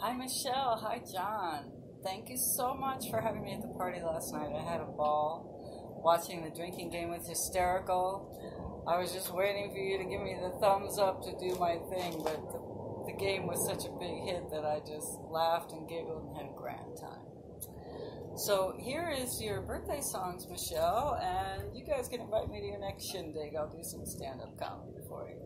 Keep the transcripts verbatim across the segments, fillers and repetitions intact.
Hi, Michelle. Hi, John. Thank you so much for having me at the party last night. I had a ball watching the drinking game with Hysterical. I was just waiting for you to give me the thumbs up to do my thing, but the, the game was such a big hit that I just laughed and giggled and had a grand time. So here is your birthday songs, Michelle, and you guys can invite me to your next shindig. I'll do some stand-up comedy for you.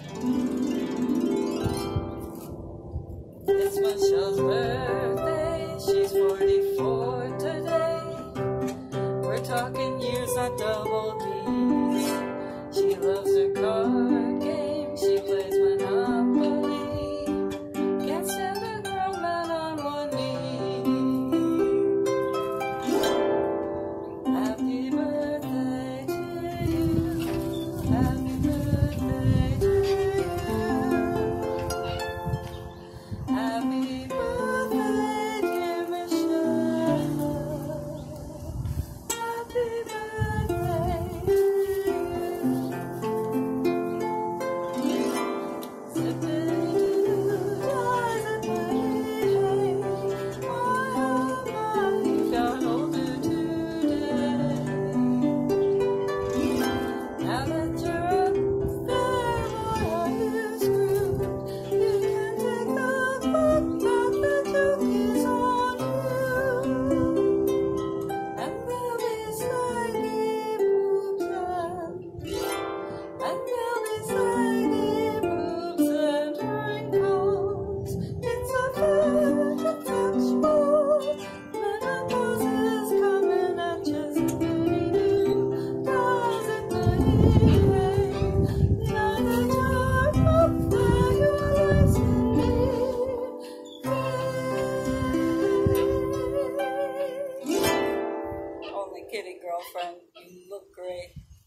It's Michelle's birthday, she's forty-four today. We're talking years, not double D's. She loves her card game, she plays Monopoly. Can't stand a grown man on one knee. Happy birthday to you, happy birthday to you. Happy birthday, dear Michelle. Happy birthday to you. Zippity doo, doesn't play. My, oh my, you got older today. Now that you're up there, boy, are you screwed? You can take the book back, the joke is on you. And there'll be slimy boobs and, and there'll be slimy boobs and wrinkles. It's a fair touchable. Menopause is coming at you, zippity-doo, doesn't anyway. Now that you're up there, you always be great. Only kidding, girlfriend. You look great.